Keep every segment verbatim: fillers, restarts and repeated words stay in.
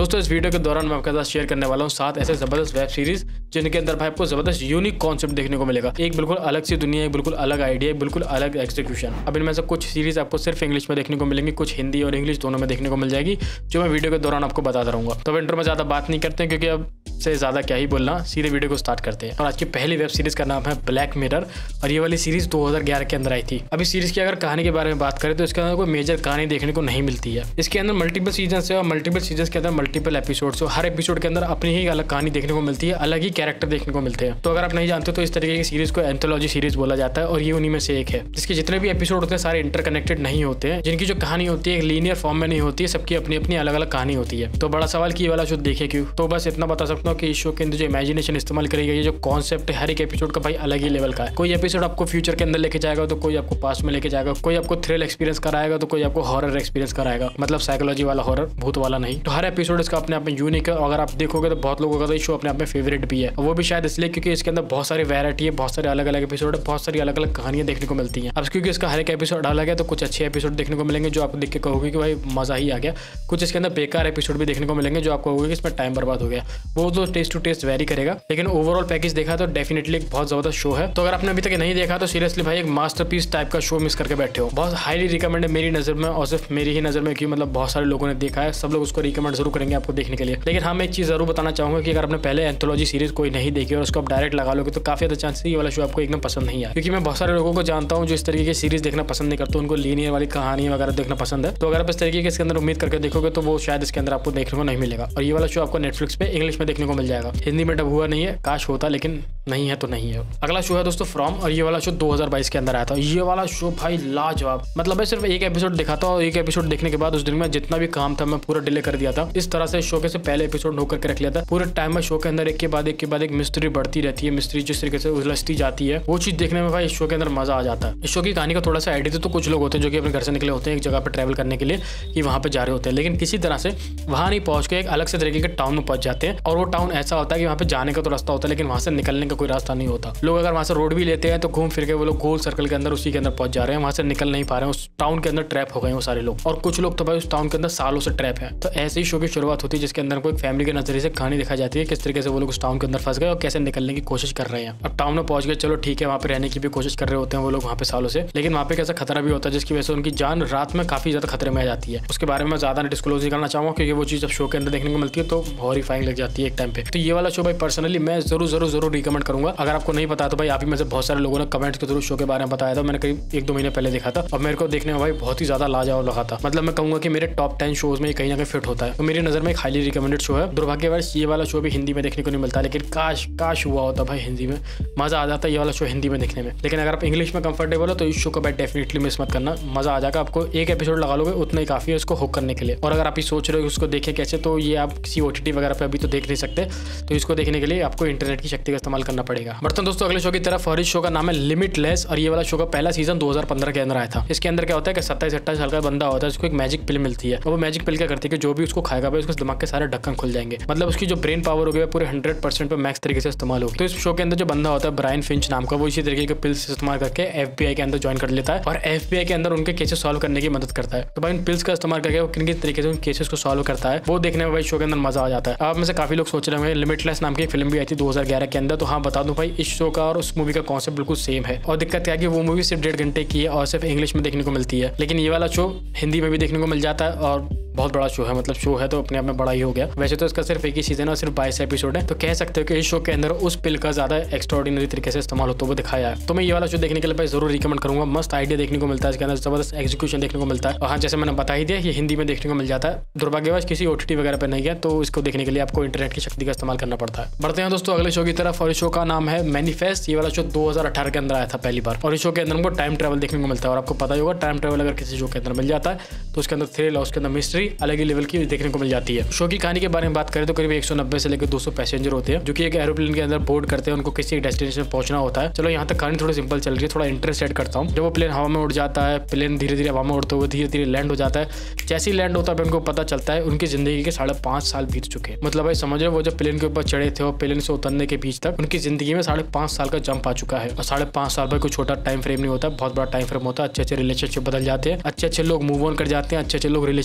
दोस्तों इस वीडियो के दौरान मैं आपके साथ शेयर करने वाला हूँ सात ऐसे जबरदस्त वेब सीरीज जिनके अंदर भाई आपको जबरदस्त यूनिक कॉन्सेप्ट देखने को मिलेगा। एक बिल्कुल अलग सी दुनिया, एक बिल्कुल अलग आइडिया, एक बिल्कुल अलग एक्सिक्यूशन। अब इनमें से कुछ सीरीज आपको सिर्फ इंग्लिश में देखने को मिलेंगी, कुछ हिंदी और इंग्लिश दोनों में देखने को मिल जाएगी, जो मैं वीडियो के दौरान आपको बताता रहूंगा। तो इंटर में ज्यादा बात नहीं करते हैं क्योंकि अब से ज्यादा क्या ही बोलना, सीधे वीडियो को स्टार्ट करते हैं। और आज की पहली वेब सीरीज का नाम है ब्लैक मिरर और ये वाली सीरीज दो हज़ार ग्यारह के अंदर आई थी। अभी सीरीज की अगर कहानी के बारे में बात करें तो इसके अंदर कोई मेजर कहानी देखने को नहीं मिलती है। इसके अंदर मल्टीपल सीजन है और मल्टीपल सीजन के अंदर मल्टीपल एपिसोड्स, हर एपिसोड के अंदर अपनी ही अलग कहानी देखने को मिलती है, अलग ही कैरेक्टर देखने को मिलते हैं। तो अगर आप नहीं जानते तो इस तरीके की सीरीज को एंथोलॉजी सीरीज बोला जाता है और ये उन्हीं में से एक है, जिसके जितने भी एपिसोड होते हैं सारे इंटरकनेक्टेड नहीं होते हैं, जिनकी जो कहानी होती है लीनियर फॉर्म में नहीं होती है, सबकी अपनी अपनी अलग अलग कहानी होती है। तो बड़ा सवाल की वाला शो देखे क्यों, तो बस इतना बता सकता हूँ कि इस शो के अंदर जो इमेजिनेशन इस्तेमाल करी गई है, जो कॉन्सेप्ट है हर एक एपिसोड का भाई अलग ही लेवल का है। कोई एपिसोड आपको फ्यूचर के अंदर लेके जाएगा तो कोई आपको पास्ट में लेके जाएगा, कोई आपको थ्रिल एक्सपीरियंस कराएगा तो कोई आपको हॉरर एक्सपीरियंस कराएगा, मतलब साइकोलॉजी वाला हॉरर, भूत वाला नहीं। तो हर एपिसोड इसका अपने आप में यूनिक है। अगर आप देखोगे तो बहुत लोगों का तो शो अपने आप में फेवरेट भी है, और वो भी शायद इसलिए क्योंकि इसके अंदर बहुत सारी वैरायटी है, बहुत सारे अलग अलग एपिसोड है, बहुत सारी अलग अलग कहानियां देखने को मिलती हैं। अब क्योंकि इसका हर एक एपिसोड अलग है तो कुछ अच्छे एपिसोड देखने को मिलेंगे जो आपको देख के कहोगे कि भाई मजा ही आ गया, कुछ इसके अंदर बेकार एपिसोड भी देखने को मिलेंगे जो आपको कहोगे कि इसमें टाइम बर्बाद हो गया। वो तो टेस्ट टू टेस्ट वेरी करेगा, लेकिन ओवरऑल पैकेज देखा तो डेफिनेटली एक बहुत जबरदस्त शो है। तो अगर आपने अभी तक नहीं देखा तो सीरियसली भाई एक मास्टरपीस टाइप का शो मिस करके बैठे हो। बहुत हाईली रिकमेंड है मेरी नजर में, और सिर्फ मेरी ही नजर में क्यों, मतलब बहुत सारे लोगों ने देखा है, सब लोग उसको रिकमेंड जरूर करेंगे आपको देखने के लिए। लेकिन हाँ मैं एक चीज जरूर बताना चाहूंगा कि अगर आपने पहले एंथोलॉजी सीरीज कोई नहीं देखी और उसको आप डायरेक्ट लगा लोगे तो काफी ज्यादा चांस ये वाला शो आपको एकदम पसंद नहीं आया, क्योंकि मैं बहुत सारे लोगों को जानता हूँ जो इस तरीके की सीरीज देखना पसंद नहीं करते, उनको लीनियर वाली कहानियां वगैरह देखना पसंद है। तो अगर आप इस तरीके के इसके अंदर उम्मीद करके देखोगे तो वो शायद इसके अंदर आपको देखने को नहीं मिलेगा। और ये वाला शो आपको नेटफ्लिक्स पे इंग्लिश में देखने को मिल जाएगा, हिंदी में डब हुआ नहीं है, काश होता, लेकिन नहीं है तो नहीं है। अगला शो है दोस्तों फ्रॉम, और ये वाला शो दो हज़ार बाईस के अंदर आया था। ये वाला शो भाई लाजवाब, मतलब मैं सिर्फ एक एपिसोड देखा था और एक एपिसोड देखने के बाद उस दिन में जितना भी काम था मैं पूरा डिले कर दिया था। इस तरह से शो के से पहले एपिसोड होकर के रख लिया था। पूरे टाइम में शो के अंदर एक के बाद एक के बाद एक मिस्ट्री बढ़ती रहती है, मिस्ट्री जिस तरीके से उलझती जाती है वो चीज देखने में भाई इस शो के अंदर मजा आ जाता है। इस शो की कहानी का थोड़ा सा आइडिया तो कुछ लोग होते हैं जो कि अपने घर से निकले होते हैं एक जगह पर ट्रैवल करने के लिए कि वहां पे जा रहे होते हैं, लेकिन किसी तरह से वहां नहीं पहुंच के एक अलग से तरीके के टाउन में पहुंच जाते हैं। और वो टाउन ऐसा होता है कि वहां पे जाने का तो रास्ता होता है लेकिन वहां से निकलने का कोई रास्ता नहीं होता। लोग अगर वहां से रोड भी लेते हैं तो घूम फिर के वो लोग गोल सर्कल के अंदर उसी के अंदर पहुंच जा रहे हैं, वहां से निकल नहीं पा रहे हैं, उस टाउन के अंदर ट्रैप हो गए वो सारे लोग। और कुछ लोग तो भाई उस टाउन के अंदर सालों से ट्रैप है। तो ऐसे ही शो की शुरुआत होती है जिसके अंदर कोई फैमिली के नजरिए से कहानी दिखाई जाती है, किस तरीके से वो लोग उस टाउन के अंदर फंस गए और कैसे निकलने की कोशिश कर रहे हैं। अब टाउन में पहुंच गए, चलो ठीक है, वहां पे रहने की भी कोशिश कर रहे होते हैं वो लोग वहां पे सालों से, लेकिन वहां पे कैसा खतरा भी होता है जिसकी वजह से उनकी जान रात में काफी ज्यादा खतरे में आ जाती है। उसके बारे में ज्यादा डिस्क्लोज नहीं करना चाहूंगा क्योंकि वो चीज जब शो के अंदर देखने को मिलती है तो हॉरिफाइंग लग जाती है एक टाइम पे। तो ये वाला शो भाई पर्सनली मैं जरूर जरूर जरूर रिकमेंड करूंगा। अगर आपको नहीं पता तो भाई आप ही में से बहुत सारे लोगों ने कमेंट्स के थ्रू शो के बारे में बताया था, मैंने करीब एक दो महीने पहले देखा था और मेरे को देखने में भाई बहुत ही ज्यादा लाजवाब लगा था। मतलब मैं कहूंगा कि मेरे टॉप टेन शोज में कहीं ना कहीं फिट होता है। तो मेरी नजर में एक हाईली रिकमेंडेड शो है। दुर्भाग्यवश ये वाला शो भी हिंदी में देखने को नहीं मिलता, लेकिन काश काश हुआ होता भाई हिंदी में, मजा आ जाता ये वाला शो हिंदी में देखने में। लेकिन अगर आप इंग्लिश में कंफर्टेबल हो तो इस शो को भाई डेफिनेटली मिस मत करना, मजा आ जाएगा आपको। एक एपिसोड लगा लोगे उतना ही काफी है उसको हुक करने के लिए। और अगर आप ये सोच रहे हो उसको देखें कैसे, तो ये आप किसी ओटीटी वगैरह पे अभी तो देख नहीं सकते, तो इसको देखने के लिए आपको इंटरनेट की शक्ति का इस्तेमाल करना पड़ेगा। बढ़ते हैं दोस्तों अगले शो की तरफ, और इस शो का नाम है लिमिटलेस, और ये वाला शो का पहला सीजन दो हज़ार पंद्रह के अंदर आया था। इसके अंदर क्या होता है कि सत्ताईस अट्ठाईस साल का बंदा होता है, उसको एक मैजिक पिल मिलती है, और वो मैजिक पिल क्या करती है कि जो भी उसको खाएगा भाई उसके दिमाग के सारे ढक्कन खुल जाएंगे, मतलब उसकी जो ब्रेन पावर होगी पूरे हंड्रेड परसेंट पे मैक्स तरीके से इस्तेमाल होगी। तो इस शो के अंदर जो बंदा होता है ब्रायन फिंच नाम का, वो इसी तरीके के पिल्स इस्तेमाल करके एफबीआई के अंदर ज्वाइन कर लेता है और एफबीआई के अंदर उनके केसेस सॉल्व करने की मदद करता है। तो भाई इन पिल्स का इस्तेमाल करके वो किन किस तरीके से उन केसेस को सॉल्व करता है वो देखने में भाई शो के अंदर मजा आ जाता है। आप में से काफी लोग सोच रहे होंगे लिमिटलेस नाम की फिल्म भी आई थी दो हज़ार ग्यारह के अंदर, तो हाँ बता दूं भाई इस शो का और उस मूवी का कॉन्सेप्ट बिल्कुल सेम है। और दिक्कत क्या है कि वो मूवी सिर्फ डेढ़ घंटे की है और सिर्फ इंग्लिश में देखने को मिलती है, लेकिन ये वाला शो हिंदी में भी देखने को मिल जाता है और बहुत बड़ा शो है, मतलब शो है तो अपने आप में बड़ा ही हो गया। वैसे तो इसका सिर्फ एक ही सीजन है और सिर्फ बाईस एपिसोड है, तो कह सकते हो कि इस शो के अंदर उस पिल का ज्यादा एक्स्ट्राऑर्डिनरी तरीके से इस्तेमाल होता वो दिखाया है। तो मैं ये वाला शो देखने के लिए भाई जरूर रिकमेंड करूंगा। मस्त आइडिया देखने को मिलता है, इसके अंदर जबरदस्त एक्जीक्यूशन देखने को मिलता है। और हाँ जैसे मैंने बता ही दिया ये हिंदी में देखने को मिल जाता है। दुर्भाग्यवश किसी ओटीटी वगैरह पे नहीं है, तो इसको देखने के लिए आपको इंटरनेट की शक्ति का इस्तेमाल करना पड़ता है। बढ़ते हैं दोस्तों अगले शो की तरफ, और इस शो का नाम है मैनिफेस्ट। ये वाला शो दो हज़ार अठारह के अंदर आया था पहली बार, और इस शो के अंदर हमको टाइम ट्रैवल देखने को मिलता है। और आपको पता ही होगा टाइम ट्रैवल अगर किसी शो के अंदर मिल जाता है तो उसके अंदर थ्रिल और उसके अंदर मिस्ट्री अलग ही लेवल की देखने को मिल जाती है। शो की कहानी के बारे में बात करें तो करीब एक सौ नब्बे से लेकर दो सौ पैसेंजर होते हैं जो कि एक एरोप्लेन के अंदर बोर्ड करते हैं, उनको किसी डेस्टिनेशन पहुंचना होता है। चलो यहाँ तक कहानी थोड़ी सिंपल चल रही है, थोड़ा इंटरेस्ट ऐड करता हूँ। जब वो प्लेन हवा में उड़ जाता है, प्लेन धीरे धीरे हवा में उड़ते हुए धीरे धीरे लैंड हो जाता है। जैसे ही लैंड होता है उनको पता चलता है उनकी जिंदगी के साढ़े पांच साल बीत चुके हैं। मतलब भाई समझ रहे वो जब प्लेन के ऊपर चढ़े थे और प्लेन से उतरने के बीच तक उनकी जिंदगी में साढ़े पांच साल का जंप आ चुका है। और साढ़े पांच साल भाई कोई छोटा टाइम फ्रेम नहीं होता, बहुत बड़ा टाइम फ्रेम होता है। अच्छे अच्छे रिलेशनशिप बदल जाते हैं, अच्छे अच्छे लोग मूव ऑन कर जाते हैं, अच्छे अच्छे लोग रिलेशनशिप बदल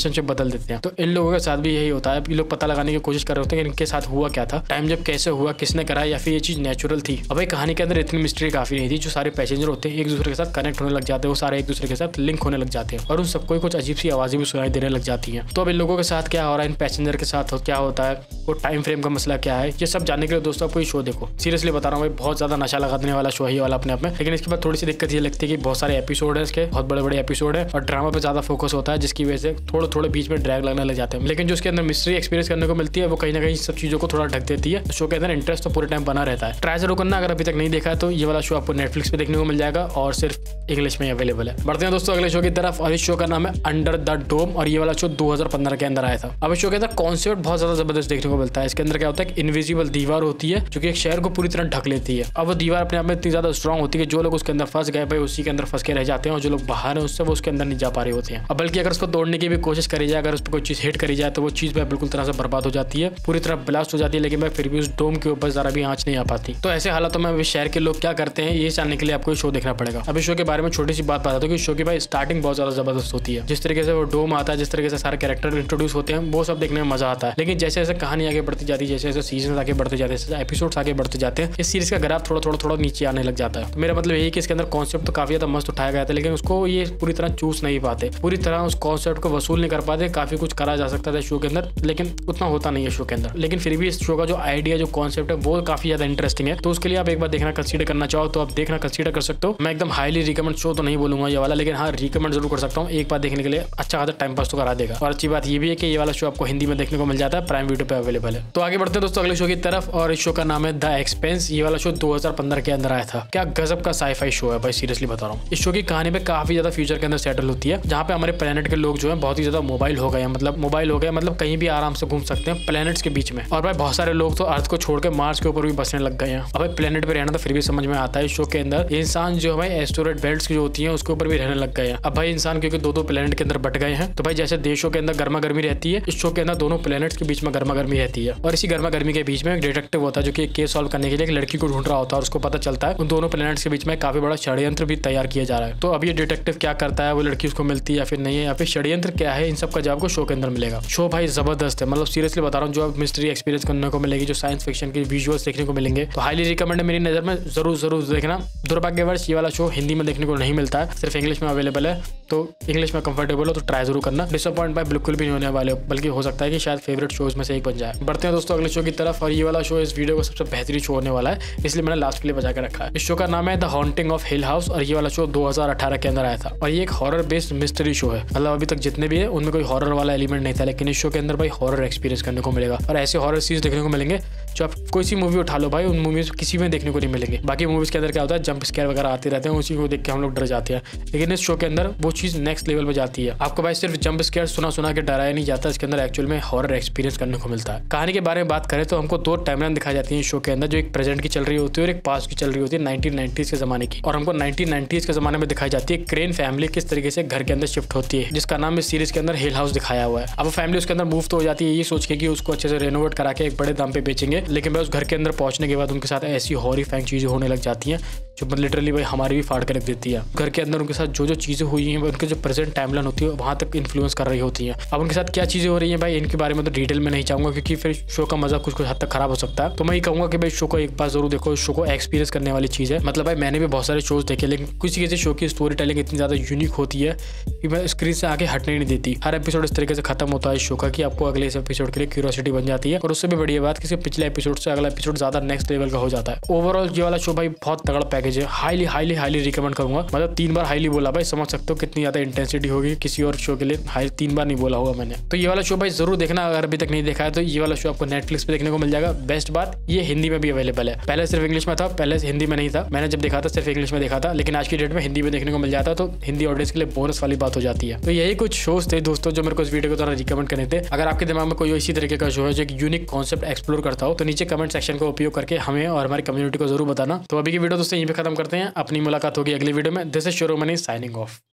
बदल देते हैं। तो इन लोगों के साथ भी यही होता है, ये लोग पता लगाने की कोशिश कर रहे होते हैं कि इनके साथ हुआ क्या था, टाइम जब कैसे हुआ, किसने करा, या फिर ये चीज नेचुरल थी। अब भाई कहानी के अंदर इतनी मिस्ट्री काफी नहीं थी। जो सारे पैसेंजर होते हैं एक दूसरे के साथ कनेक्ट होने लग जाते हैं, वो सारे एक दूसरे के साथ लिंक होने लग जाते हैं और उन सबको कुछ अजीब सी आवाजें भी सुनाई देने लग जाती हैं। तो अब इन लोगों के साथ क्या हो रहा है, इन पैसेंजर के साथ क्या होता है, वो टाइम फ्रेम का मसला क्या है, ये सब जानने के लिए दोस्तों आपको ये शो देखो। सीरियसली बता रहा हूँ भाई, बहुत ज्यादा नशा लगा देने वाला शो है वाला अपने आप में। लेकिन इसके बाद थोड़ी सी दिक्कत ये लगती है कि बहुत सारे एपिसोड है इसके, बहुत बड़े बड़े एपिसोड है और ड्रामा पे ज्यादा फोकस होता है, जिसकी वजह से थोड़े थोड़े बीच में ड्रैग लगने लग जाते हैं। लेकिन जो उसके अंदर मिस्ट्री एक्सपीरियंस करने को मिलती है वो कहीं ना कहीं सब चीजों को थोड़ा ढक देती है। शो के अंदर इंटरेस्ट तो पूरे टाइम बना रहता है। ट्राई जरूर करना अगर अभी तक नहीं देखा है तो ये वाला शो आपको नेटफ्लिक्स पे देखने को मिल जाएगा और सिर्फ इंग्लिश में अवेलेबल है। बढ़ते हैं दोस्तों अगले शो की तरफ और इस शो का नाम है अंडर द डोम और ये वाला शो दो हज़ार पंद्रह के अंदर आया था। अब इस शो के अंदर कॉन्सेप्ट बहुत ज्यादा जबरदस्त देखने को मिलता है। इसके अंदर क्या होता है, इनविजिबल दीवार होती है जो कि एक शहर को पूरी तरह ढक लेती है। अब वो दीवार अपने आप में इतनी ज्यादा स्ट्रॉन्ग होती है कि जो लोग उसके अंदर फंस गए भाई उसी के अंदर फंस के रह जाते हैं और जो लोग बाहर हैं उससे वो उसके अंदर नहीं जा पा रहे होते हैं। अब बल्कि अगर उसको तोड़ने की भी कोशिश करी जाए, अगर उस पर कोई चीज हिट करी जाए तो वो चीज बिल्कुल तरह से बर्बाद हो जाती है, पूरी तरह ब्लास्ट हो जाती है, लेकिन फिर भी उस डोम के ऊपर जरा भी आंच नहीं आ पाती। तो ऐसे हालातों में शहर के लोग क्या करते हैं ये जानने के लिए आपको शो देखना पड़ेगा। अब इस शो के बारे में छोटी सी बात बताता हूँ कि शो की भाई स्टार्टिंग बहुत ज्यादा जबरदस्त होती है। जिस तरीके से वो डोम आता है, जिस तरीके से सारे कैरेक्टर इंट्रोड्यूस होते हैं, वो सब देखने में मजा आता है। लेकिन जैसे जैसे कहानी आगे बढ़ती जाती है, जैसे जैसे सीजन आगे बढ़ते जाते हैं, जैसे एपिसोड्स आगे बढ़ते जाते हैं, इस सीरीज का ग्राफ थोड़ा थोड़ा थोड़ा नीचे आने लग जाता है। तो मेरा मतलब यही कि इसके अंदर कॉन्सेप्ट तो काफी ज्यादा मस्त उठाया गया था, लेकिन उसको ये पूरी तरह चूस नहीं पाते, पूरी तरह उस कॉन्सेप्ट को वसूल नहीं कर पाते। काफी कुछ करा जा सकता था शो के अंदर, लेकिन उतना होता नहीं है शो के अंदर। लेकिन फिर भी इस शो का जो आइडिया, जो कॉन्सेप्ट है वो काफी ज्यादा इंटरेस्टिंग है। तो उसके लिए आप एक बार देखना कंसीडर करना चाहो तो आप देखना कंसीडर कर सकते हो। मैं एकदम हाईली रिकमेंड शो तो नहीं बोलूंगा ये वाला, लेकिन हाँ रिकमेंड जरूर कर सकता हूँ। एक बार देखने के लिए अच्छा खासा टाइम पास तो करा देगा। और अच्छी बात ये भी है कि ये वाला शो आपको हिंदी में देखने को मिल जाता है, प्राइम वीडियो पे अवेलेबल है। तो आगे बढ़ते हैं दोस्तों अगले शो की तरफ और इस शो का नाम है द एक्सपेंस। ये वाला शो दो हज़ार पंद्रह के अंदर आया था। क्या गजब का साई-फाई शो है भाई, सीरियसली बता रहा हूँ। इस शो की कहानी पे काफी ज्यादा फ्यूचर के अंदर सेटल होती है, जहाँ पे हमारे प्लेनेट के लोग जो है बहुत ही ज्यादा मोबाइल हो गए हैं, मतलब मोबाइल हो गए मतलब कहीं भी आराम से घूम सकते हैं प्लेनेट्स के बीच में। और भाई बहुत सारे लोग तो अर्थ को छोड़कर मार्स के ऊपर भी बसने लग गए हैं। अब भाई प्लेनेट पे रहना तो फिर भी समझ में आता है। इस शो के अंदर इंसान जो है एस्टेरॉयड बेल्ट्स की जो होती है उसके ऊपर भी रहने लग गए हैं। अब भाई इंसान क्योंकि दो दो प्लेनेट के अंदर बट गए हैं, तो भाई जैसे देशों के अंदर गर्मा गर्मी रहती है, इस शो के अंदर दोनों प्लेनेट्स के बीच में गर्मा गर्मी रहती है। और इसी गर्मा गर्मी के बीच में एक डिटेक्टिव होता है जो कि केस सॉल्व करने के लिए एक लड़की को ढूंढ रहा होता है और उसको पता चलता है उन दोनों प्लेनेट्स के बीच में काफी बड़ा षड्यंत्र भी तैयार किया जा रहा है। तो अब ये डिटेक्टिव क्या करता है, वो लड़की उसको मिलती है या फिर नहीं है, या फिर षड्यंत्र क्या है, इन सब का जवाब को शो के अंदर मिलेगा। शो भाई जबरदस्त है, मतलब सीरियसली बता रहा हूँ। जो मिस्ट्री एक्सपीरियंस करने को मिलेगी, जो साइंस फिक्शन की विजुअल्स देखने को मिलेंगे, तो हाईली रिकमेंड है मेरी नजर में, जरूर जरूर देखना। दुर्भाग्यवश ये वाला शो हिंदी में देखने को नहीं मिलता है, सिर्फ इंग्लिश में अवेलेबल है। तो इंग्लिश में कंफर्टेबल हो तो ट्राई जरूर करना। डिसअपॉइंट भाई बिल्कुल भी नहीं होने वाले, बल्कि हो सकता है कि शायद फेवरेट शोज में से एक बन जाए। बढ़ते हैं दोस्तों अगले शो की तरफ और ये वाला शो इस वीडियो का सबसे बेहतरीन शो होने वाला है, इसलिए मैंने लास्ट के लिए बचा के रखा है। इस शो का नाम है the haunting of hill house और ये वाला शो दो हज़ार अठारह के अंदर आया था और ये एक हॉरर बेस्ड मिस्ट्री शो है। मतलब अभी तक जितने भी है उनमें कोई हॉरर वाला एलिमेंट नहीं था, लेकिन इस शो के अंदर भाई हॉरर एक्सपीरियंस करने को मिलेगा और ऐसे हॉरर सीन्स देखने को मिलेंगे जो आप कोई सी मूवी उठा लो भाई उन मूवीज किसी में देखने को नहीं मिलेंगे। बाकी मूवीज के अंदर क्या होता है, जंप स्केयर वगैरह आते रहते हैं, उसी को देख के हम लोग डर जाते हैं, लेकिन इस शो के अंदर वो चीज नेक्स्ट लेवल पे जाती है। आपको भाई सिर्फ जंप स्केयर सुना सुना के डराया नहीं जाता, इसके अंदर एक्चुअल में हॉरर एक्सपीरियंस करने को मिलता है। कहानी के बारे में बात करें तो हमको दो टाइमलाइन दिखाई जाती है इस शो के अंदर, जो एक प्रेजेंट की चल रही होती है और एक पास्ट की चल रही होती है नाइनटीन नाइंटीज़ के जमाने की। और हमको नाइनटीन नाइंटीज़ के जमाने में दिखाई जाती है क्रेन फैमिली किस तरीके से घर के अंदर शिफ्ट होती है, जिसका नाम इस सीरीज के अंदर हिल हाउस दिखाया हुआ है। अब फैमिली उसके अंदर मूव तो हो जाती है ये सोच के कि उसको अच्छे से रेनोवेट करा के एक बड़े दाम पे बेचेंगे, लेकिन भाई उस घर के अंदर पहुंचने के बाद उनके साथ ऐसी हॉरिफाइंग चीजें होने लग जाती हैं जो लिटरली भाई हमारी भी फाड़ के रख देती है। घर के अंदर उनके साथ जो जो चीजें हुई हैं उनके जो प्रेजेंट टाइमलाइन होती है वहां तक इन्फ्लुएंस कर रही होती हैं। अब उनके साथ क्या चीजें हो रही हैं भाई इनके बारे में तो डिटेल में नहीं चाहूंगा, क्योंकि फिर शो का मजा कुछ कुछ हद तक खराब हो सकता है। तो मैं ये कहूंगा कि भाई शो को एक बार जरूर देखो, शो को एक्सपीरियंस करने वाली चीज है। मतलब भाई मैंने भी बहुत सारे शोज देखे, लेकिन किसी किसी शो की स्टोरी टेलिंग इतनी ज्यादा यूनिक होती है कि मैं स्क्रीन से आगे हटने नहीं देती। हर एपिसोड इस तरीके से खत्म होता है इस शो का कि आपको अगले इस एपिसोड के लिए क्यूरियोसिटी बन जाती है। और उससे भी बढ़िया बात कि पिछले एपिसोड से अगला एपिसोड ज्यादा नेक्स्ट लेवल का हो जाता है। ओवरऑल ये वाला शो भाई बहुत तगड़ा पैकेज है, हाईली हाईली हाईली रिकमेंड करूंगा। मतलब तीन बार हाईली बोला भाई, समझ सकते हो कितनी ज्यादा इंटेंसिटी होगी किसी और शो के लिए, हाई तीन बार नहीं बोला होगा मैंने। तो ये वाला शो भाई जरूर देखना, अगर अभी तक नहीं देखा है तो ये वाला शो आपको नेटफ्लिक्स पे देखने को मिल जाएगा। बेस्ट बात ये हिंदी में भी अवेलेबल है, पहले सिर्फ इंग्लिश में था, पहले हिंदी में नहीं था। मैंने जब देखा था सिर्फ इंग्लिश में देखा था, लेकिन आज की डेट में हिंदी में देखने को मिल जाता है, तो हिंदी ऑडियंस के लिए बोनस वाली बात हो जाती है। तो यही कुछ शोज थे दोस्तों जो मेरे को इस वीडियो को द्वारा रिकमेंड करने थे। अगर आपके दिमाग में कोई इसी तरीके का शो है जो एक यूनिक कॉन्सेप्ट एक्सप्लोर करता हो तो नीचे कमेंट सेक्शन का उपयोग करके हमें और हमारी कम्युनिटी को जरूर बताना। तो अभी की वीडियो दोस्तों यहीं पे खत्म करते हैं, अपनी मुलाकात होगी अगली वीडियो में। This is Shiromani signing of.